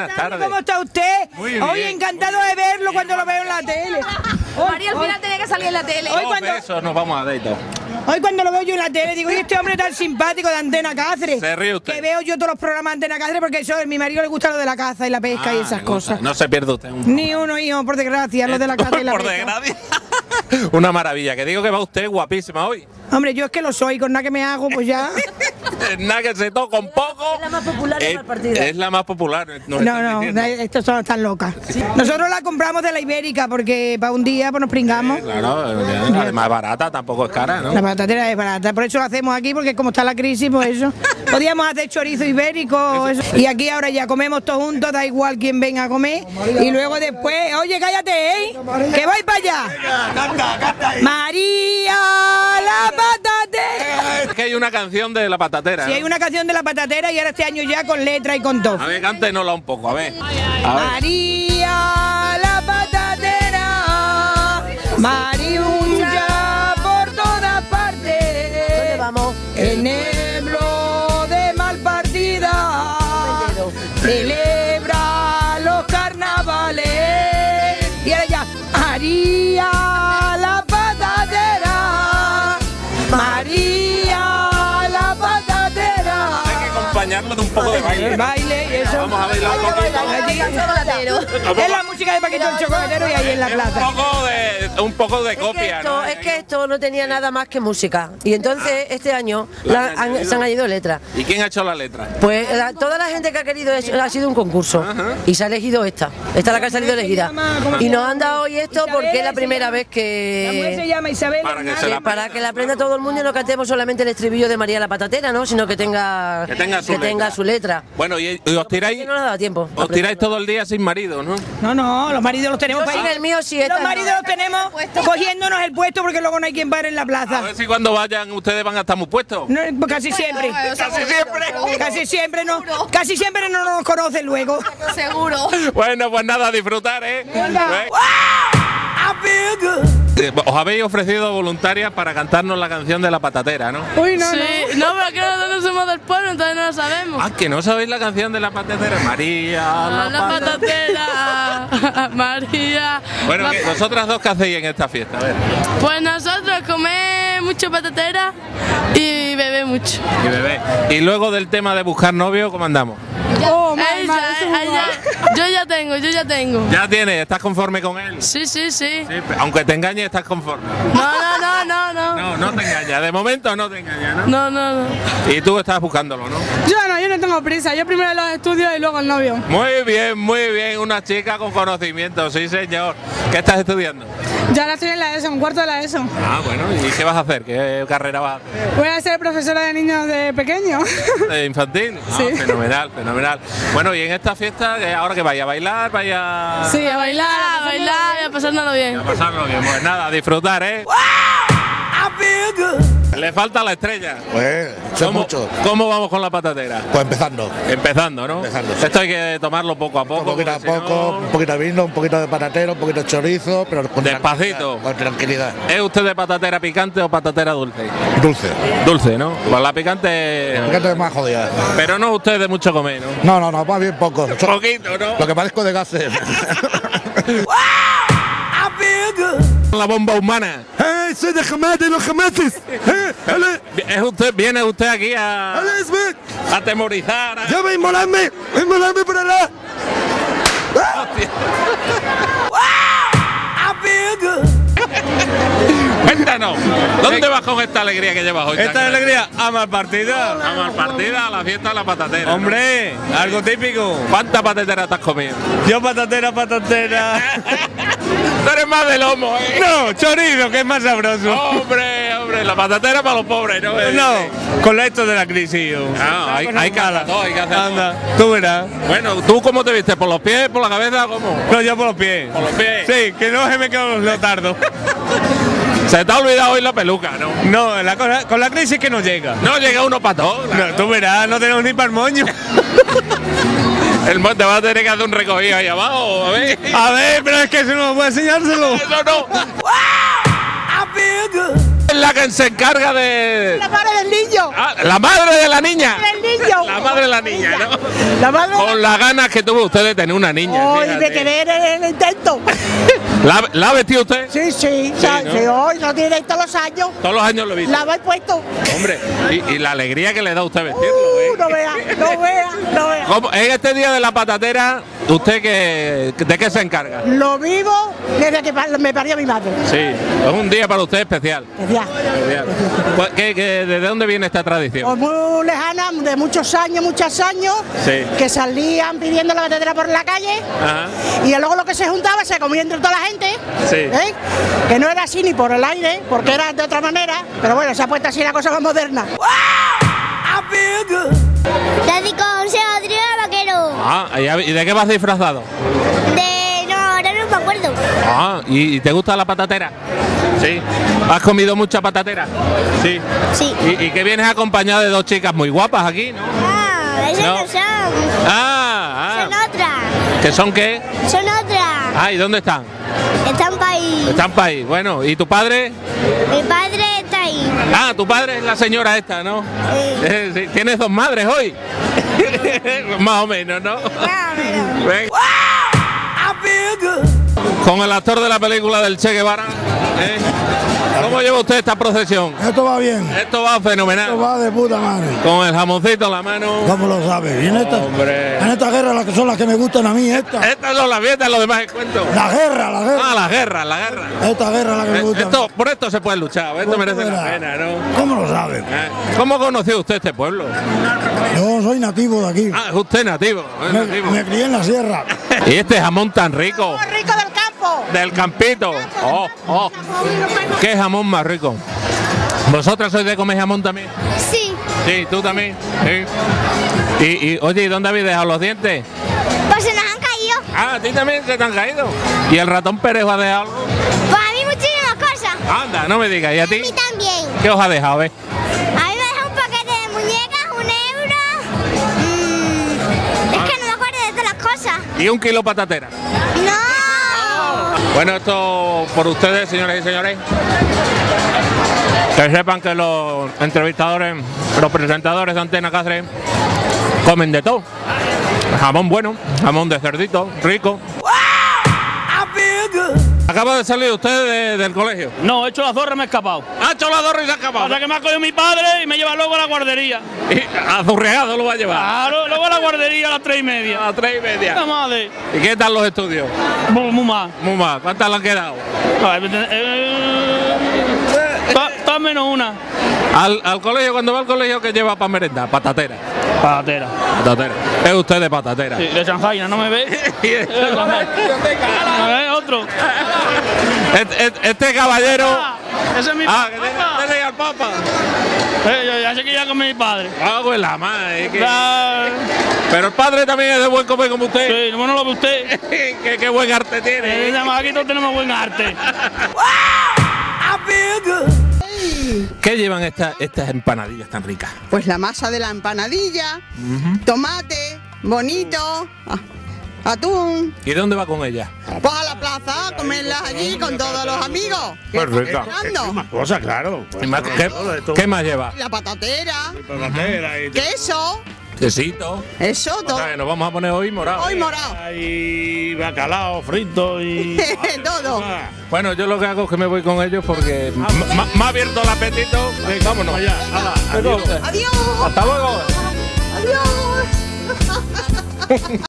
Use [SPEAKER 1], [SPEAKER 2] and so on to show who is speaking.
[SPEAKER 1] buenas tardes.
[SPEAKER 2] ¿Cómo está usted?
[SPEAKER 1] Muy bien.
[SPEAKER 2] Hoy encantado de verlo cuando lo veo en la tele.
[SPEAKER 3] María al final tenía que salir en la tele.
[SPEAKER 1] Eso nos vamos a dar y todo.
[SPEAKER 2] Hoy cuando lo veo yo en la tele digo, y este hombre tan simpático de Antena Cáceres.
[SPEAKER 1] Se ríe usted.
[SPEAKER 2] Que veo yo todos los programas de Antena Cáceres porque eso a mi marido le gusta lo de la caza y la pesca y esas cosas.
[SPEAKER 1] No se pierde usted un...
[SPEAKER 2] Ni uno, hijo, por desgracia, lo de la caza y la
[SPEAKER 1] Por
[SPEAKER 2] pesca.
[SPEAKER 1] desgracia. Una maravilla, que digo que va usted guapísima hoy.
[SPEAKER 2] Hombre, yo es que lo soy, con nada que me hago, pues ya.
[SPEAKER 1] Nada que se toca con poco.
[SPEAKER 3] Es la más popular de la partida.
[SPEAKER 1] Es la más popular.
[SPEAKER 2] No, estos son tan locas. Sí. Nosotros la compramos de la Ibérica porque para un día pues nos pringamos.
[SPEAKER 1] Claro, además barata, tampoco es cara, ¿no?
[SPEAKER 2] La patatera es barata, por eso lo hacemos aquí, porque como está la crisis, pues eso. Podíamos hacer chorizo ibérico, eso. Y aquí ahora ya comemos todos juntos, da igual quién venga a comer. Y luego después, oye, cállate, ¿eh? Que vais para allá. María, la patatera.
[SPEAKER 1] Es que hay una canción de la patatera.
[SPEAKER 2] Sí, hay una canción de la patatera y ahora este año ya con letra y con todo.
[SPEAKER 1] A ver, cántenosla un poco, a ver.
[SPEAKER 2] María, la patatera, Mariuncha por todas partes.
[SPEAKER 3] ¿Dónde vamos?
[SPEAKER 2] Enebro de Malpartida celebra los carnavales. Y ahora ya, María, la patatera, María, la patatera.
[SPEAKER 1] Hay que acompañarlo de un poco de baile.
[SPEAKER 2] El baile y eso.
[SPEAKER 1] Vamos a bailar un poquito.
[SPEAKER 2] Es la música de Paquito el Chocolatero y ahí en la plaza.
[SPEAKER 1] Un poco de copia, ¿no?
[SPEAKER 3] Es que esto no tenía nada más que música. Y entonces este año se han añadido letras.
[SPEAKER 1] ¿Y quién ha hecho la letra?
[SPEAKER 3] Pues toda la gente que ha querido ha sido un concurso. Y se ha elegido esta. Esta es la que ha salido elegida. Y nos han dado hoy esto porque es la primera vez
[SPEAKER 2] La mujer se
[SPEAKER 3] que...
[SPEAKER 2] llama Isabel.
[SPEAKER 3] Para que la aprenda todo el mundo y no cantemos solamente el estribillo de María la Patatera, ¿no? Sino que tenga su letra.
[SPEAKER 1] Bueno, y os tiráis,
[SPEAKER 3] Que no nos ha dado tiempo.
[SPEAKER 1] os tiráis todo el día sin marido, ¿no?
[SPEAKER 2] No, los maridos los tenemos para
[SPEAKER 3] Sin el mío sí, esta
[SPEAKER 2] Los
[SPEAKER 3] no.
[SPEAKER 2] maridos los tenemos cogiéndonos el puesto porque luego no hay quien pare en la
[SPEAKER 1] A
[SPEAKER 2] plaza.
[SPEAKER 1] ver si cuando vayan ustedes van a estar muy puestos.
[SPEAKER 2] No, pues casi siempre. Casi siempre no. Casi siempre no nos conocen luego.
[SPEAKER 3] Seguro.
[SPEAKER 1] Bueno, pues nada, a disfrutar, ¿eh?
[SPEAKER 2] Venga.
[SPEAKER 1] Os habéis ofrecido voluntarias para cantarnos la canción de la patatera, ¿no?
[SPEAKER 2] Uy, no,
[SPEAKER 4] Sí, no, pero es que nosotros somos del pueblo, entonces no lo sabemos.
[SPEAKER 1] Ah, que no sabéis la canción de la patatera. María,
[SPEAKER 4] La patatera, María.
[SPEAKER 1] Bueno,
[SPEAKER 4] la-
[SPEAKER 1] ¿vosotras dos qué hacéis en esta fiesta? A ver.
[SPEAKER 4] Pues nosotros comemos mucho patatera y bebemos mucho.
[SPEAKER 1] Y bebé. Y luego del tema de buscar novio, ¿cómo andamos?
[SPEAKER 4] Yo ya tengo.
[SPEAKER 1] Ya tienes, ¿estás conforme con él?
[SPEAKER 4] Sí.
[SPEAKER 1] Sí, aunque te engañe, estás conforme.
[SPEAKER 4] No.
[SPEAKER 1] No te engaña. De momento no te engaña, ¿no?
[SPEAKER 4] No.
[SPEAKER 1] Y tú estás buscándolo, ¿no?
[SPEAKER 5] Yo no tengo prisa. Yo primero los estudios y luego el novio.
[SPEAKER 1] Muy bien. Una chica con conocimiento, sí, señor. ¿Qué estás estudiando?
[SPEAKER 5] Yo ahora estoy en la ESO, en cuarto de la ESO.
[SPEAKER 1] Ah, bueno, ¿y qué vas a hacer? ¿Qué carrera vas a hacer?
[SPEAKER 5] Voy a ser profesora de niños de pequeño.
[SPEAKER 1] ¿De infantil? Ah,
[SPEAKER 5] Sí.
[SPEAKER 1] Fenomenal. Bueno, y en esta fiesta, ahora que vaya a bailar, vaya
[SPEAKER 5] Sí, a bailar.
[SPEAKER 4] A bailar y a pasárnoslo bien.
[SPEAKER 1] a pasarlo bien. Pues nada, a disfrutar, ¿eh? Le falta la estrella.
[SPEAKER 6] Pues, son muchos.
[SPEAKER 1] ¿Cómo vamos con la patatera?
[SPEAKER 6] Pues empezando.
[SPEAKER 1] Empezando, ¿no?
[SPEAKER 6] Empezando, sí.
[SPEAKER 1] Esto hay que tomarlo poco a poco.
[SPEAKER 6] Un poquito a
[SPEAKER 1] porque si
[SPEAKER 6] poco,
[SPEAKER 1] no-
[SPEAKER 6] un poquito de vino, un poquito de patatero, un poquito de chorizo, pero con
[SPEAKER 1] Despacito.
[SPEAKER 6] tranquilidad, con tranquilidad.
[SPEAKER 1] ¿Es usted de patatera picante o patatera dulce?
[SPEAKER 6] Dulce.
[SPEAKER 1] Dulce, ¿no? Pues la picante...
[SPEAKER 6] Fíjate que más jodida.
[SPEAKER 1] Pero no usted de mucho comer, ¿no?
[SPEAKER 6] No, más bien poco.
[SPEAKER 1] Poquito, ¿no?
[SPEAKER 6] Lo que parezco de gases.
[SPEAKER 1] La bomba humana.
[SPEAKER 6] Soy de Hamas, de los Hamases.
[SPEAKER 1] Viene usted aquí a atemorizar.
[SPEAKER 6] ¡Ya va a inmolarme por allá!
[SPEAKER 1] Hostia. Cuéntanos, ¿dónde vas con esta alegría que llevas hoy?
[SPEAKER 7] Esta alegría, ama partida.
[SPEAKER 1] Vamos al partida, a la fiesta de la patatera. ¿no?
[SPEAKER 7] Hombre, algo típico.
[SPEAKER 1] ¿Cuántas patateras te has comido?
[SPEAKER 7] Yo patatera.
[SPEAKER 1] Tú eres más de lomo, ¿eh?
[SPEAKER 7] No, chorizo, que es más sabroso.
[SPEAKER 1] Hombre, la patatera para los pobres, ¿no?
[SPEAKER 7] No, con esto de la crisis. Yo.
[SPEAKER 1] Ah, hay que hacer todo, hay que hacer
[SPEAKER 7] Anda, tú verás.
[SPEAKER 1] todo. Bueno, ¿tú cómo te viste? ¿Por los pies, por la cabeza, cómo?
[SPEAKER 7] No, yo por los pies.
[SPEAKER 1] Por los pies.
[SPEAKER 7] Sí, que no se me quedó los leotardos.
[SPEAKER 1] Se te ha olvidado hoy la peluca, ¿no?
[SPEAKER 7] No, la cosa, con la crisis que no llega.
[SPEAKER 1] No llega uno para todo.
[SPEAKER 7] No, tú verás, no tenemos ni para el moño.
[SPEAKER 1] Te vas a tener que hacer un recogido ahí abajo, a ver.
[SPEAKER 7] A ver, pero es que eso no puedo enseñárselo.
[SPEAKER 1] Eso no. Es la que se encarga de...
[SPEAKER 2] La madre del niño.
[SPEAKER 1] Ah, la madre de la niña.
[SPEAKER 2] Del niño.
[SPEAKER 1] La madre de la niña, ¿no?
[SPEAKER 2] La madre
[SPEAKER 1] Con las ganas que tuvo usted de tener una niña.
[SPEAKER 2] Hoy
[SPEAKER 1] fíjate.
[SPEAKER 2] de querer el intento.
[SPEAKER 1] ¿La ha vestido usted?
[SPEAKER 2] Sí, sí,
[SPEAKER 1] Sí, ¿no?
[SPEAKER 2] sí, hoy lo tiene todos los años.
[SPEAKER 1] Todos los años lo he visto.
[SPEAKER 2] La voy puesto.
[SPEAKER 1] Hombre, y la alegría que le da a usted vestirlo, ¿eh?
[SPEAKER 2] No vea, no vea, no vea.
[SPEAKER 1] ¿Cómo? En este día de la patatera, ¿usted de qué se encarga?
[SPEAKER 2] Lo vivo desde que me parió mi madre.
[SPEAKER 1] Sí, es un día para usted especial.
[SPEAKER 2] Decía,
[SPEAKER 1] Pues, ¿de dónde viene esta tradición?
[SPEAKER 2] pues muy lejana, de muchos años,
[SPEAKER 1] Sí.
[SPEAKER 2] que salían pidiendo la patatera por la calle.
[SPEAKER 1] Ajá.
[SPEAKER 2] Y luego lo que se juntaba se comía entre toda la gente.
[SPEAKER 1] Sí.
[SPEAKER 2] ¿Eh? Que no era así ni por el aire, porque era de otra manera. Pero bueno, se ha puesto así la cosa más moderna.
[SPEAKER 8] Dedico José Adrián Vaquero.
[SPEAKER 1] Ah, ¿y de qué vas disfrazado?
[SPEAKER 8] No, ahora no me acuerdo.
[SPEAKER 1] Ah, ¿y te gusta la patatera? Sí. ¿Has comido mucha patatera? Sí.
[SPEAKER 8] Sí.
[SPEAKER 1] ¿Y que vienes acompañado de dos chicas muy guapas aquí, no?
[SPEAKER 8] Ah, esas
[SPEAKER 1] No.
[SPEAKER 8] no son.
[SPEAKER 1] Ah,
[SPEAKER 8] Son otras.
[SPEAKER 1] ¿Que son qué?
[SPEAKER 8] Son otras.
[SPEAKER 1] Ah, ¿y dónde están?
[SPEAKER 8] Están para ahí.
[SPEAKER 1] Están para ahí. Bueno, ¿y tu padre?
[SPEAKER 8] Mi padre está ahí.
[SPEAKER 1] Ah, tu padre es la señora esta, ¿no?
[SPEAKER 8] Sí.
[SPEAKER 1] Sí. ¿Tienes dos madres hoy? Más o menos, ¿no? Ven. Con el actor de la película del Che Guevara. ¿eh? ¿Cómo lleva usted esta procesión?
[SPEAKER 6] Esto va bien.
[SPEAKER 1] Esto va fenomenal.
[SPEAKER 6] Esto va de puta madre.
[SPEAKER 1] Con el jamoncito en la mano.
[SPEAKER 6] ¿Cómo lo sabes? Y en
[SPEAKER 1] Hombre.
[SPEAKER 6] esta guerra las que son las que me gustan a mí, esta.
[SPEAKER 1] Estas son las fiestas, los demás es cuento.
[SPEAKER 6] La guerra.
[SPEAKER 1] Ah, la guerra.
[SPEAKER 6] Esta guerra es la que me gusta.
[SPEAKER 1] Por esto se puede luchar, esto merece la pena, ¿no?
[SPEAKER 6] ¿Cómo lo sabes?
[SPEAKER 1] ¿Cómo conoció usted este pueblo?
[SPEAKER 6] Yo soy nativo de aquí.
[SPEAKER 1] Ah, es usted nativo. Es nativo.
[SPEAKER 6] Me crié en la sierra.
[SPEAKER 1] Y este jamón tan rico.
[SPEAKER 2] Rico del campo.
[SPEAKER 1] Del campito. Oh. Qué jamón más rico. ¿Vosotras sois de comer jamón también?
[SPEAKER 8] Sí.
[SPEAKER 1] Sí, tú también. Sí. Y oye, ¿y dónde habéis dejado los dientes?
[SPEAKER 8] Pues se nos han caído.
[SPEAKER 1] Ah, a ti también se te han caído. ¿Y el ratón Pérez va a dejar algo?
[SPEAKER 8] Pues a mí muchísimas cosas.
[SPEAKER 1] Anda, no me digas. ¿Y a
[SPEAKER 8] A
[SPEAKER 1] ti?
[SPEAKER 8] mí también.
[SPEAKER 1] ¿Qué os ha dejado,
[SPEAKER 8] A mí me deja un paquete de muñecas, €1. Es que no me acuerdo de todas las cosas.
[SPEAKER 1] Y 1 kilo patatera.
[SPEAKER 8] No.
[SPEAKER 1] Bueno, esto por ustedes, señores y señores. Que sepan que los entrevistadores, los presentadores de Antena Cáceres comen de todo. Jamón bueno, jamón de cerdito, rico. ¿Acaba de salir usted del colegio?
[SPEAKER 9] No, he hecho la zorra y me he escapado.
[SPEAKER 1] ¿Ha hecho la zorra y se ha escapado?
[SPEAKER 9] O sea que me ha cogido mi padre y me lleva luego a la guardería.
[SPEAKER 1] Y azurreado lo va a llevar.
[SPEAKER 9] Claro, luego a la guardería a las 3:30.
[SPEAKER 1] A las 3:30.
[SPEAKER 9] La madre.
[SPEAKER 1] ¿Y qué tal los estudios?
[SPEAKER 9] Muy mal.
[SPEAKER 1] Muy mal. ¿Cuántas le han quedado?
[SPEAKER 9] Está menos una.
[SPEAKER 1] Al colegio, cuando va al colegio, ¿qué lleva para merendar? Patatera.
[SPEAKER 9] Patatera.
[SPEAKER 1] Patatera. Es usted de patatera.
[SPEAKER 9] Sí, de Chanjaina, ¿no me ve? ¿No me ve? Otro.
[SPEAKER 1] Este caballero.
[SPEAKER 9] Ese es mi
[SPEAKER 1] Ah,
[SPEAKER 9] papá.
[SPEAKER 1] que te al papa.
[SPEAKER 9] Ya sé que ya con mi padre.
[SPEAKER 1] Hago en la madre.
[SPEAKER 9] Ya.
[SPEAKER 1] Pero el padre también es de buen comer como usted.
[SPEAKER 9] Sí, bueno lo ve usted.
[SPEAKER 1] Qué buen arte tiene.
[SPEAKER 9] Aquí todos tenemos buen arte.
[SPEAKER 1] ¿Qué llevan estas empanadillas tan ricas?
[SPEAKER 10] Pues la masa de la empanadilla, tomate, bonito, atún.
[SPEAKER 1] ¿Y dónde va con ella?
[SPEAKER 10] Pues a la plaza a comerlas allí con todos los amigos.
[SPEAKER 1] Pues rica.
[SPEAKER 10] Esperando.
[SPEAKER 6] Cosa, claro.
[SPEAKER 1] ¿Y más- ¿Qué más lleva?
[SPEAKER 10] La patatera, queso,
[SPEAKER 1] Quesito.
[SPEAKER 10] eso,
[SPEAKER 1] O
[SPEAKER 10] todo.
[SPEAKER 1] sea, que nos vamos a poner hoy morado.
[SPEAKER 10] Hoy morado.
[SPEAKER 6] Y bacalao frito y...
[SPEAKER 10] Todo.
[SPEAKER 1] Bueno, yo lo que hago es que me voy con ellos porque me ha abierto el apetito. Vámonos.
[SPEAKER 10] Adiós.
[SPEAKER 1] Hasta luego.
[SPEAKER 10] Adiós.